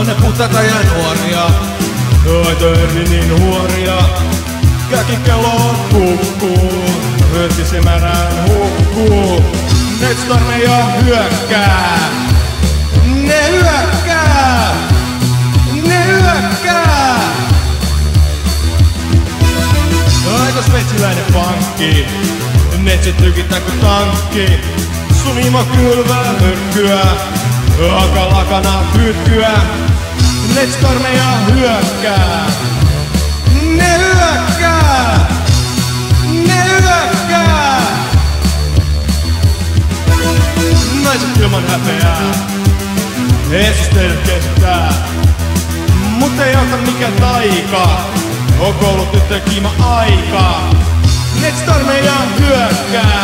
ne puhtaita ja nuoria. Aitoerni niin huoria. Käkikello kukkuu, höttisemärään hukkuu. Netstormeja hyökkää. Ne hyökkää! Ne hyökkää! Aito sveitsiläinen pankki. Netsit tykitää ku tankki. Sun imo kylvää hyrkkyä. Akalakana kytkyä. Netstormeja hyökkää. Ne hyökkää! Ne hyökkää! Naiset ilman häpeää. Jeesus teidät kestää. Mut ei auta mikään taika. On koulutyttöjen kiima aika. Netstormeja hyökkää.